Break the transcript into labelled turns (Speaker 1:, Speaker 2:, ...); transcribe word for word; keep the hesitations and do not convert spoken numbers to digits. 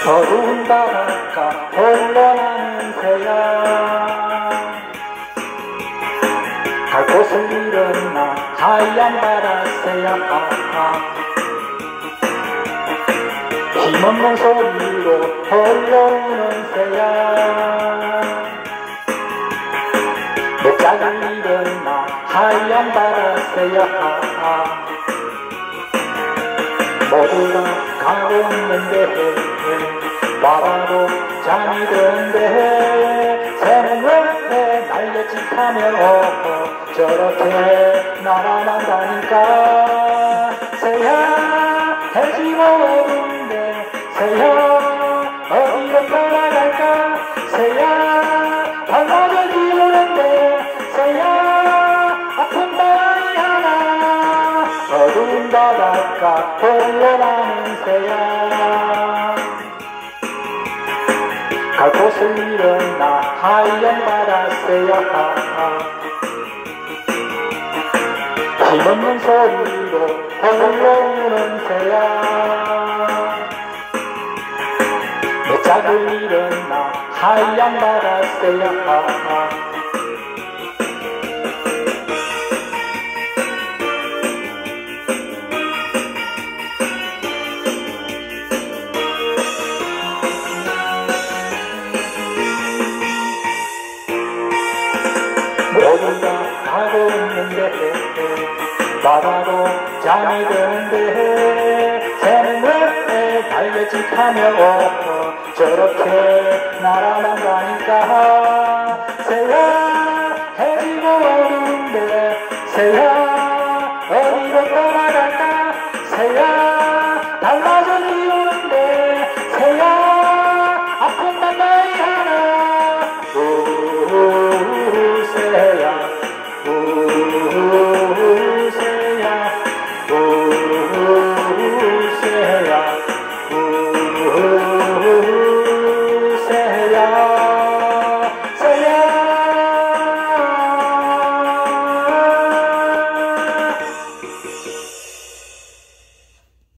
Speaker 1: 어두운 바닷가 홀로나는 새야 갈 곳을 잃었나 하얀 바다새야 힘없는 소리로 홀로 우는 새야 내 짝을 잃었나 하얀 바다새야 모두 다 가고 있는데 바다도 잠이 드는데 새는 왜 날려짓하며 저렇게 날아간다니까 새야 해지고 어두운데 새야 어디로 떠나갈까 새야 발맞아 기우는데 새야 아픈 바람이 하나 어두운 바닷가 홀로나는 새야 갈 곳을 잃었나 하얀 바다새야 힘없는 소리로 홀로 우는 새야 내 짝을 잃었나 하얀 바다새야 모두 다 가고 있는데 바다도 잠이 드는데 새는 왜 달려짓하며 저렇게 날아간다니까